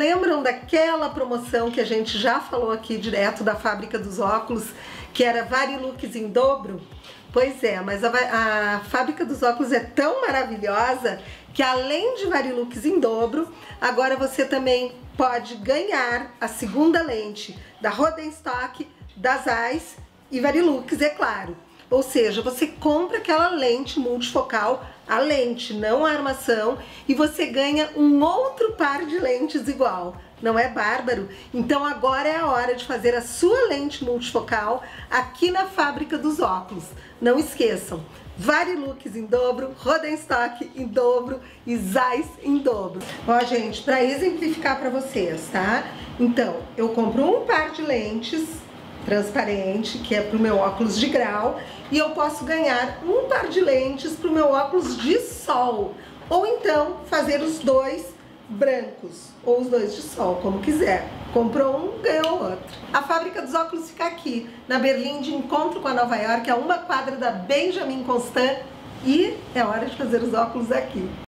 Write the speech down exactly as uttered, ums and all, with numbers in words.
lembram daquela promoção que a gente já falou aqui direto da Fábrica dos Óculos, que era Varilux em dobro? Pois é, mas a, a Fábrica dos Óculos é tão maravilhosa que além de Varilux em dobro, agora você também pode ganhar a segunda lente da Rodenstock, da Zeiss e Varilux, é claro. Ou seja, você compra aquela lente multifocal, a lente, não a armação, e você ganha um outro par de lentes igual. Não é bárbaro? Então agora é a hora de fazer a sua lente multifocal aqui na Fábrica dos Óculos. Não esqueçam, Varilux em dobro, Rodenstock em dobro e Zeiss em dobro. Ó, gente, para exemplificar para vocês, tá? Então, eu compro um par de lentes transparente, que é para o meu óculos de grau, e eu posso ganhar um par de lentes para o meu óculos de sol, ou então fazer os dois brancos, ou os dois de sol, como quiser. Comprou um, ganhou outro. A Fábrica dos Óculos fica aqui, na Berlim, de encontro com a Nova York, a uma quadra da Benjamin Constant, e é hora de fazer os óculos aqui.